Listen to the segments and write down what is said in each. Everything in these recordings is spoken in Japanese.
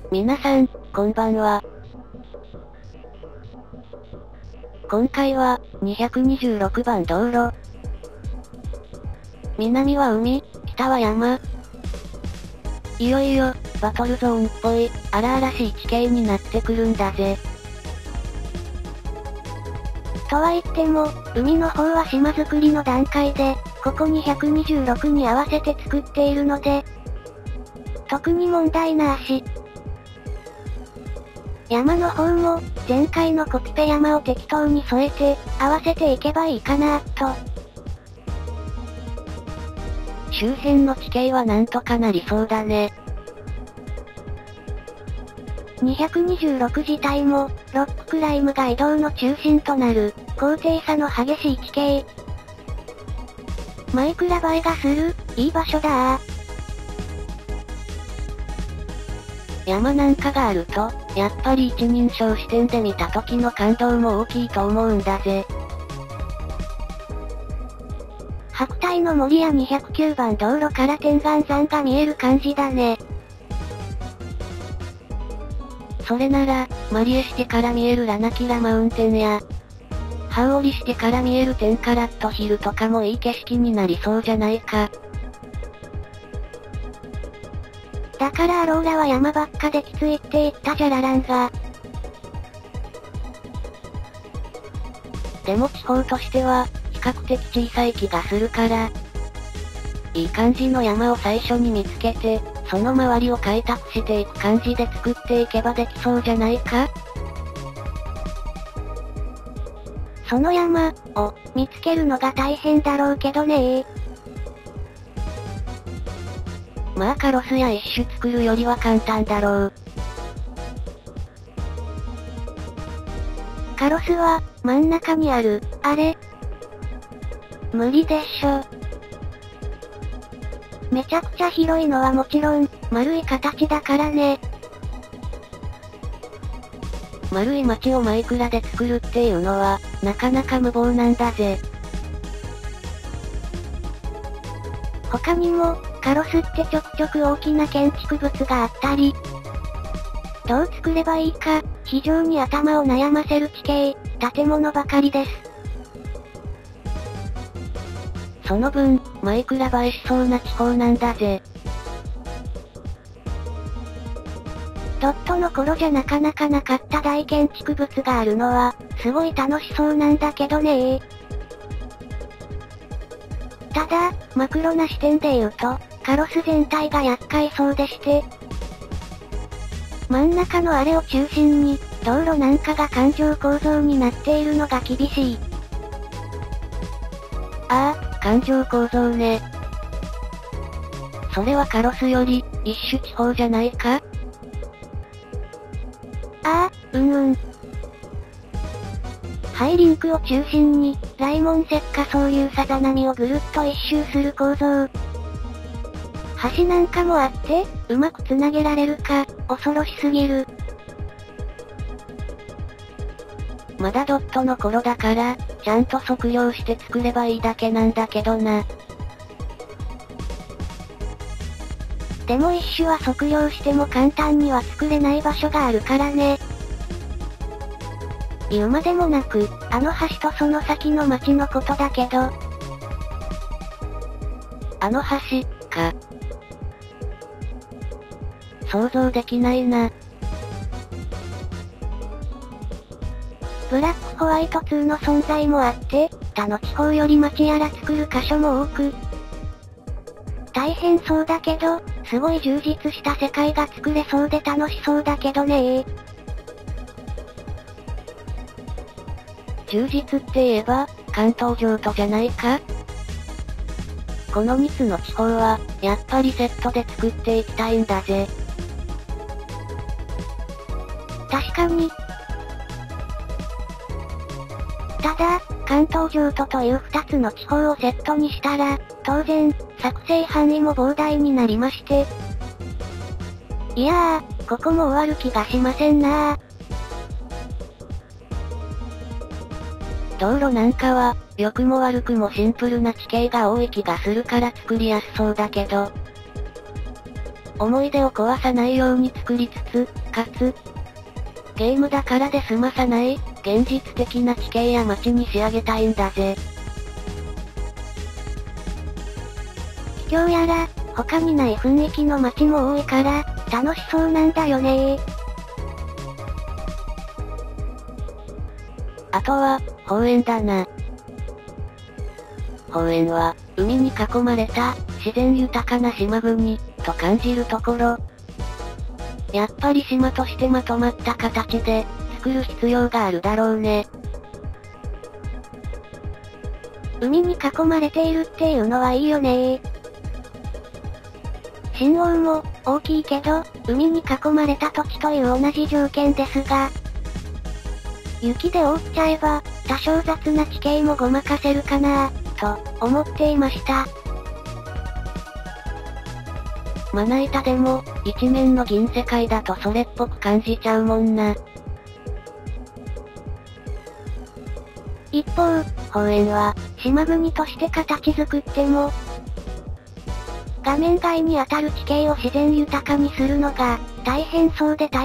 皆さん、こんばんは。今回は、226番道路。南は海、北は山。いよいよ、バトルゾーンっぽい、荒々しい地形になってくるんだぜ。 とは言っても、海の方は島作りの段階で、ここ226に合わせて作っているので、特に問題なし。山の方も、前回のコピペ山を適当に添えて、合わせていけばいいかなと。 周辺の地形はなんとかなりそうだね。 226自体も、ロッククライムが移動の中心となる、高低差の激しい地形。マイクラ映えがする、いい場所だー。 山なんかがあると、やっぱり一人称視点で見た時の感動も大きいと思うんだぜ。 白帯の森や209番道路から天眼山が見える感じだね。 それなら、マリエシテから見えるラナキラマウンテンや、ハウオリシテから見える10カラットヒルとかもいい景色になりそうじゃないか。 だからアローラは山ばっかできついって言ったじゃららんが。 でも地方としては、比較的小さい気がするから、いい感じの山を最初に見つけて、その周りを開拓していく感じで作っていけばできそうじゃないか？ その山を見つけるのが大変だろうけどねまあカロスや一種作るよりは簡単だろう。 カロスは、真ん中にある、あれ。無理でしょ。めちゃくちゃ広いのはもちろん、丸い形だからね。 丸い街をマイクラで作るっていうのは、なかなか無謀なんだぜ。 他にも、カロスってちょくちょく大きな建築物があったり、どう作ればいいか、非常に頭を悩ませる地形、建物ばかりです。 その分、マイクラ映えしそうな地方なんだぜ。 ドットの頃じゃなかなかなかった大建築物があるのは、すごい楽しそうなんだけどねただ、マクロな視点で言うと、カロス全体が厄介そうでして、真ん中のあれを中心に、道路なんかが環状構造になっているのが厳しい。 ああ、環状構造ね。それはカロスより、一種地方じゃないか？ ああ、ハイリンクを中心に、ライモン石化そういうさざ波をぐるっと一周する構造。橋なんかもあって、うまく繋げられるか、恐ろしすぎる。 まだドットの頃だから、ちゃんと測量して作ればいいだけなんだけどな。 でも一種は測量しても簡単には作れない場所があるからね。言うまでもなく、あの橋とその先の町のことだけど。 あの橋、か。想像できないな。 ブラックホワイト2の存在もあって、他の地方より町やら作る箇所も多く、大変そうだけど、すごい充実した世界が作れそうで楽しそうだけどね充実って言えば、関東譲渡じゃないか？この3つの地方は、やっぱりセットで作っていきたいんだぜ。 確かに。ただ、関東譲渡という2つの地方をセットにしたら、当然、作成範囲も膨大になりまして。いやー、ここも終わる気がしませんなー。 道路なんかは、良くも悪くもシンプルな地形が多い気がするから作りやすそうだけど。 思い出を壊さないように作りつつ、かつ、ゲームだからで済まさない、現実的な地形や街に仕上げたいんだぜ。 秘境やら、他にない雰囲気の街も多いから、楽しそうなんだよねー。 あとは、宝園だな。宝園は、海に囲まれた、自然豊かな島国、と感じるところ。やっぱり島としてまとまった形で、作る必要があるだろうね。 海に囲まれているっていうのはいいよねー。新王も、大きいけど、海に囲まれた土地という同じ条件ですが、雪で覆っちゃえば、多少雑な地形もごまかせるかなと、思っていました。 まな板でも、一面の銀世界だとそれっぽく感じちゃうもんな。 一方、宝園は、島国として形作っても、画面外に当たる地形を自然豊かにするのが、大変そうで。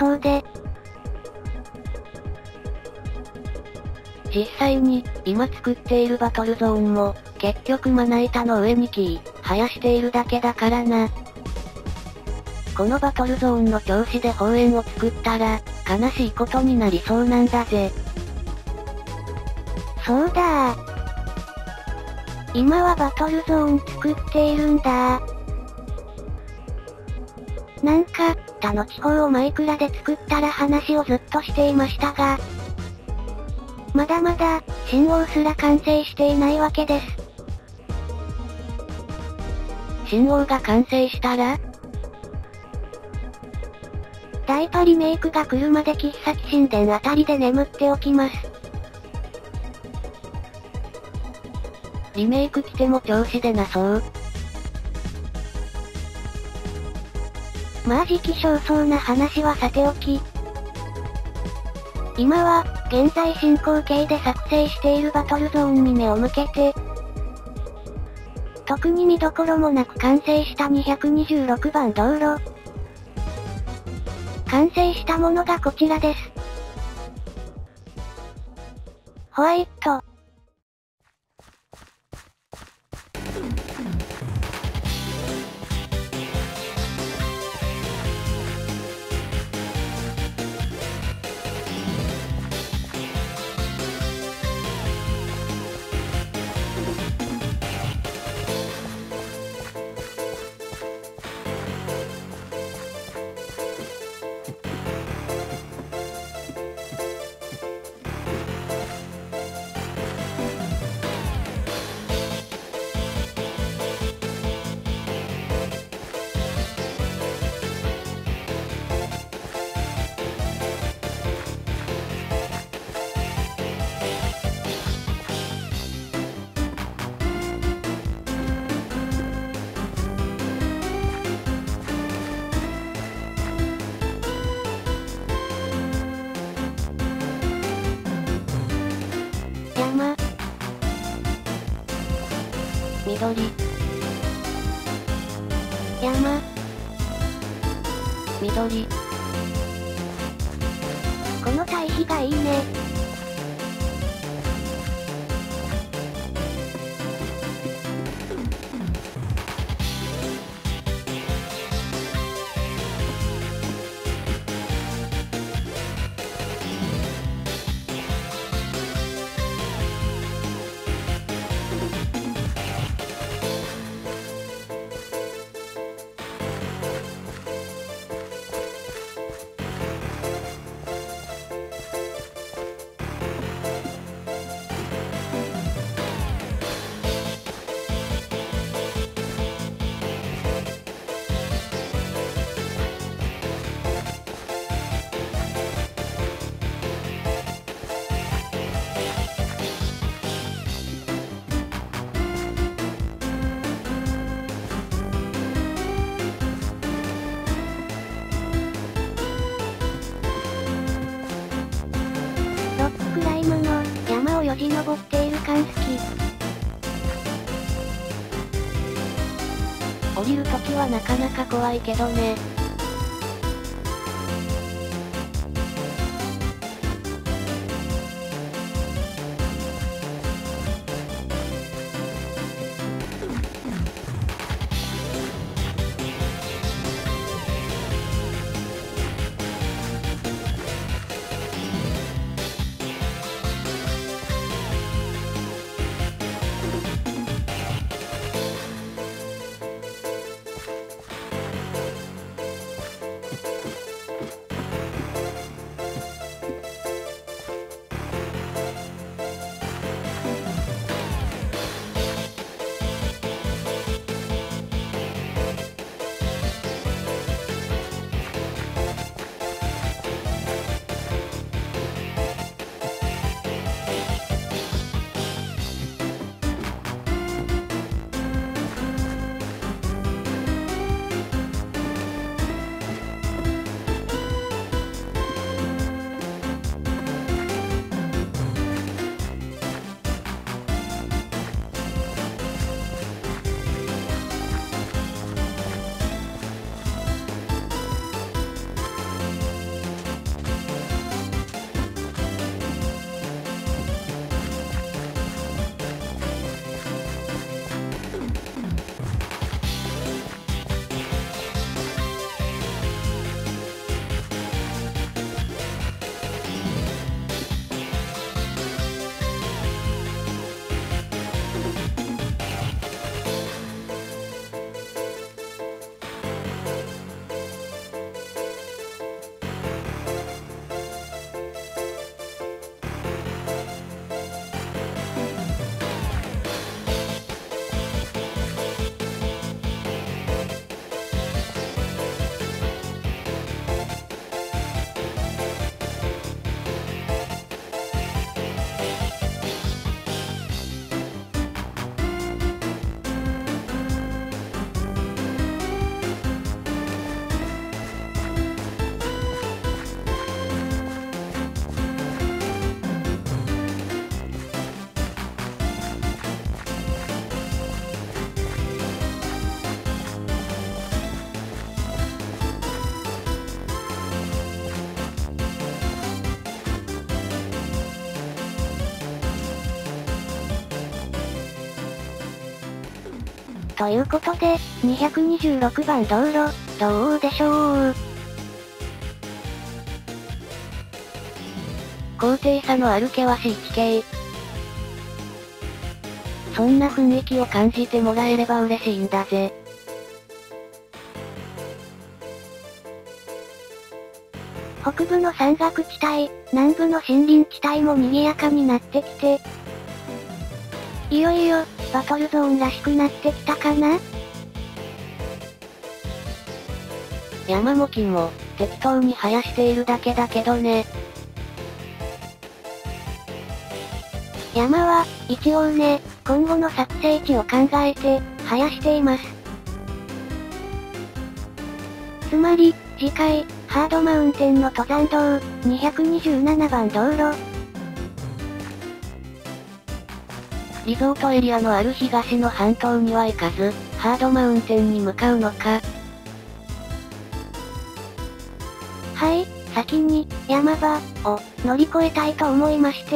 実際に、今作っているバトルゾーンも、結局まな板の上に木、生やしているだけだからな。このバトルゾーンの調子で宝園を作ったら、悲しいことになりそうなんだぜ。 そうだー。今はバトルゾーン作っているんだー。なんか、他の地方をマイクラで作ったら話をずっとしていましたが、まだまだ、新王すら完成していないわけです。 新王が完成したらダイパリメイクが来るまで喫茶神殿あたりで眠っておきます。 リメイク来ても調子でなそう。 まあ時期尚早な話はさておき。今は、現在進行形で作成しているバトルゾーンに目を向けて、特に見どころもなく完成した226番道路。完成したものがこちらです。ホワイト。山。 緑。 山。 緑。 この対比がいいね。ロッククライムの山をよじ登っている感好き。 降りるときはなかなか怖いけどね。 ということで、226番道路、どうでしょう。 高低差のある険しい地形。そんな雰囲気を感じてもらえれば嬉しいんだぜ。 北部の山岳地帯、南部の森林地帯も賑やかになってきて、いよいよ、バトルゾーンらしくなってきたかな？ 山も木も、適当に生やしているだけだけどね。 山は、一応ね、今後の作成地を考えて、生やしています。つまり、次回、ハードマウンテンの登山道、227番道路。 リゾートエリアのある東の半島には行かず、ハードマウンテンに向かうのか。 はい、先に、山場、を、乗り越えたいと思いまして。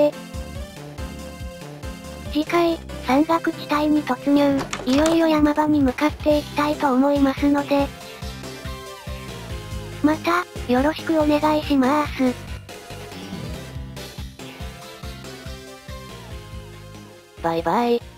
次回、山岳地帯に突入、いよいよ山場に向かっていきたいと思いますので、また、よろしくお願いします。 バイバイ。